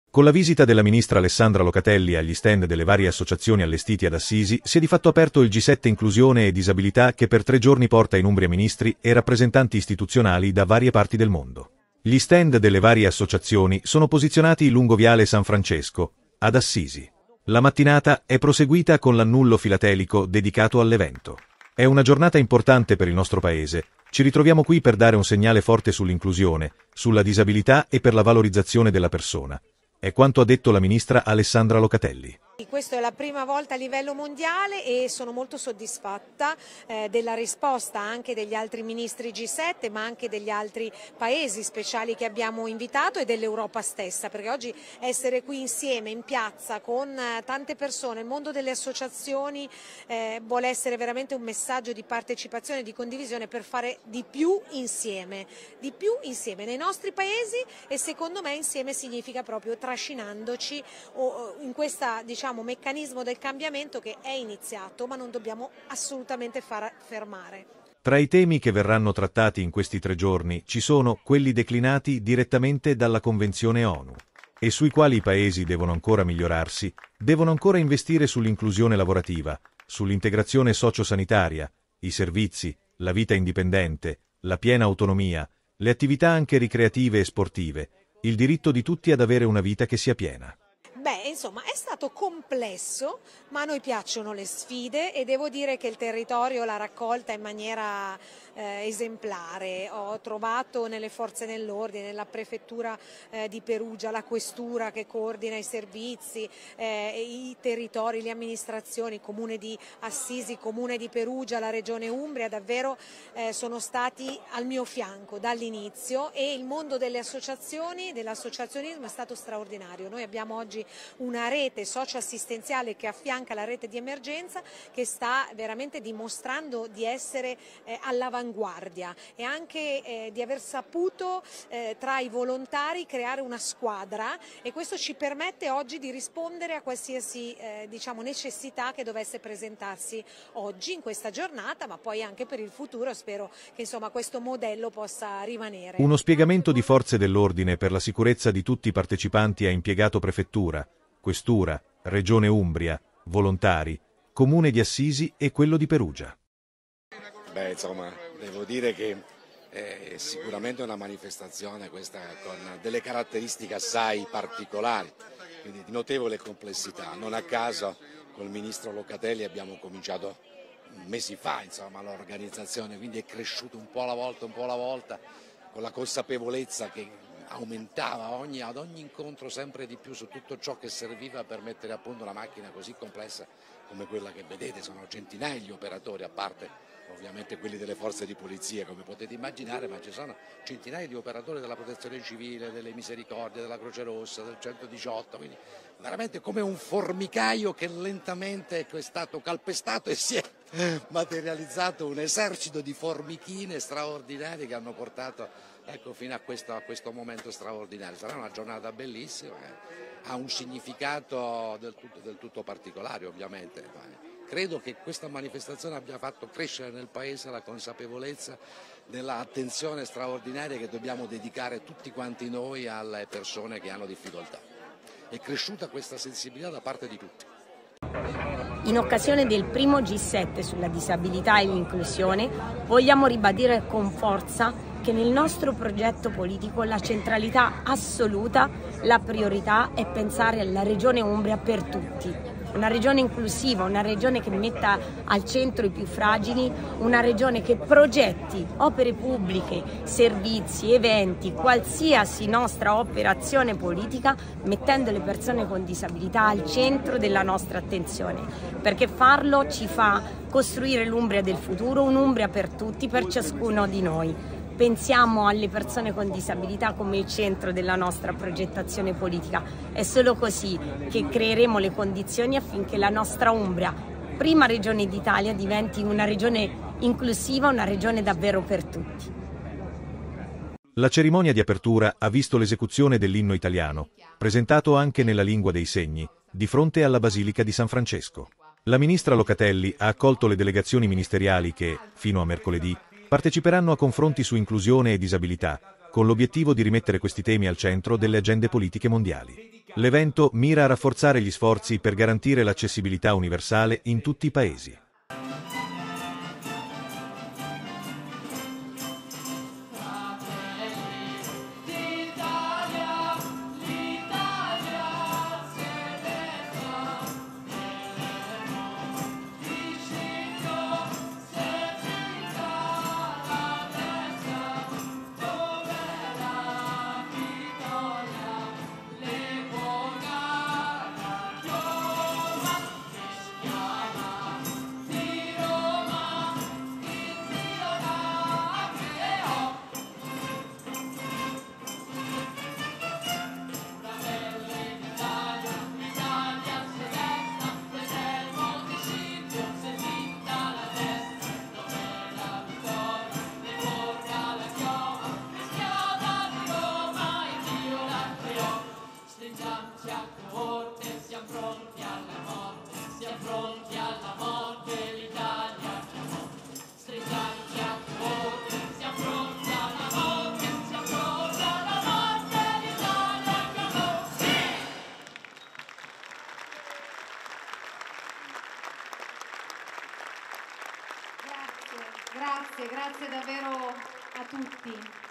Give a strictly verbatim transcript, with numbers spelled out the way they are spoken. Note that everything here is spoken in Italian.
Con la visita della ministra Alessandra Locatelli agli stand delle varie associazioni allestiti ad Assisi, si è di fatto aperto il G sette Inclusione e Disabilità che per tre giorni porta in Umbria ministri e rappresentanti istituzionali da varie parti del mondo. Gli stand delle varie associazioni sono posizionati lungo Viale San Francesco, ad Assisi. La mattinata è proseguita con l'annullo filatelico dedicato all'evento. È una giornata importante per il nostro Paese. Ci ritroviamo qui per dare un segnale forte sull'inclusione, sulla disabilità e per la valorizzazione della persona. È quanto ha detto la ministra Alessandra Locatelli. Questa è la prima volta a livello mondiale e sono molto soddisfatta eh, della risposta anche degli altri ministri G sette, ma anche degli altri paesi speciali che abbiamo invitato e dell'Europa stessa, perché oggi essere qui insieme in piazza con eh, tante persone, il mondo delle associazioni eh, vuole essere veramente un messaggio di partecipazione e di condivisione per fare di più insieme, di più insieme nei nostri paesi, e secondo me insieme significa proprio trascinandoci o, in questa, diciamo, meccanismo del cambiamento che è iniziato, ma non dobbiamo assolutamente far fermare. Tra i temi che verranno trattati in questi tre giorni ci sono quelli declinati direttamente dalla Convenzione ONU e sui quali i paesi devono ancora migliorarsi, devono ancora investire sull'inclusione lavorativa, sull'integrazione sociosanitaria, i servizi, la vita indipendente, la piena autonomia, le attività anche ricreative e sportive, il diritto di tutti ad avere una vita che sia piena. Beh, insomma, è stato complesso, ma a noi piacciono le sfide e devo dire che il territorio l'ha raccolta in maniera eh, esemplare. Ho trovato nelle forze dell'ordine, nella prefettura eh, di Perugia, la questura che coordina i servizi, eh, i territori, le amministrazioni, il comune di Assisi, il comune di Perugia, la regione Umbria, davvero eh, sono stati al mio fianco dall'inizio, e il mondo delle associazioni, dell'associazionismo è stato straordinario. Noi abbiamo oggi una rete socioassistenziale che affianca la rete di emergenza, che sta veramente dimostrando di essere eh, all'avanguardia e anche eh, di aver saputo eh, tra i volontari creare una squadra, e questo ci permette oggi di rispondere a qualsiasi eh, diciamo, necessità che dovesse presentarsi oggi in questa giornata, ma poi anche per il futuro. Spero che insomma, questo modello possa rimanere. Uno spiegamento di forze dell'ordine per la sicurezza di tutti i partecipanti ha impiegato prefettura, questura, regione Umbria, volontari, comune di Assisi e quello di Perugia. Beh, insomma, devo dire che è sicuramente una manifestazione questa con delle caratteristiche assai particolari, quindi di notevole complessità. Non a caso col ministro Locatelli abbiamo cominciato mesi fa, insomma, l'organizzazione, quindi è cresciuto un po' alla volta, un po' alla volta, con la consapevolezza che aumentava ogni, ad ogni incontro sempre di più su tutto ciò che serviva per mettere a punto una macchina così complessa come quella che vedete. Sono centinaia gli operatori, a parte ovviamente quelli delle forze di polizia, come potete immaginare, ma ci sono centinaia di operatori della protezione civile, delle misericordie, della Croce Rossa, del centodiciotto, quindi veramente come un formicaio che lentamente è stato calpestato e si è materializzato un esercito di formichine straordinarie che hanno portato, ecco, fino a questo, a questo momento straordinario. Sarà una giornata bellissima, eh. Ha un significato del tutto, del tutto particolare, ovviamente. Credo che questa manifestazione abbia fatto crescere nel Paese la consapevolezza dell'attenzione straordinaria che dobbiamo dedicare tutti quanti noi alle persone che hanno difficoltà. È cresciuta questa sensibilità da parte di tutti. In occasione del primo G sette sulla disabilità e l'inclusione vogliamo ribadire con forza che nel nostro progetto politico la centralità assoluta, la priorità è pensare alla regione Umbria per tutti. Una regione inclusiva, una regione che metta al centro i più fragili, una regione che progetti opere pubbliche, servizi, eventi, qualsiasi nostra operazione politica, mettendo le persone con disabilità al centro della nostra attenzione, perché farlo ci fa costruire l'Umbria del futuro, un'Umbria per tutti, per ciascuno di noi. Pensiamo alle persone con disabilità come il centro della nostra progettazione politica. È solo così che creeremo le condizioni affinché la nostra Umbria, prima regione d'Italia, diventi una regione inclusiva, una regione davvero per tutti. La cerimonia di apertura ha visto l'esecuzione dell'inno italiano, presentato anche nella lingua dei segni, di fronte alla Basilica di San Francesco. La ministra Locatelli ha accolto le delegazioni ministeriali che, fino a mercoledì, parteciperanno a confronti su inclusione e disabilità, con l'obiettivo di rimettere questi temi al centro delle agende politiche mondiali. L'evento mira a rafforzare gli sforzi per garantire l'accessibilità universale in tutti i paesi. Grazie, grazie, grazie davvero a tutti.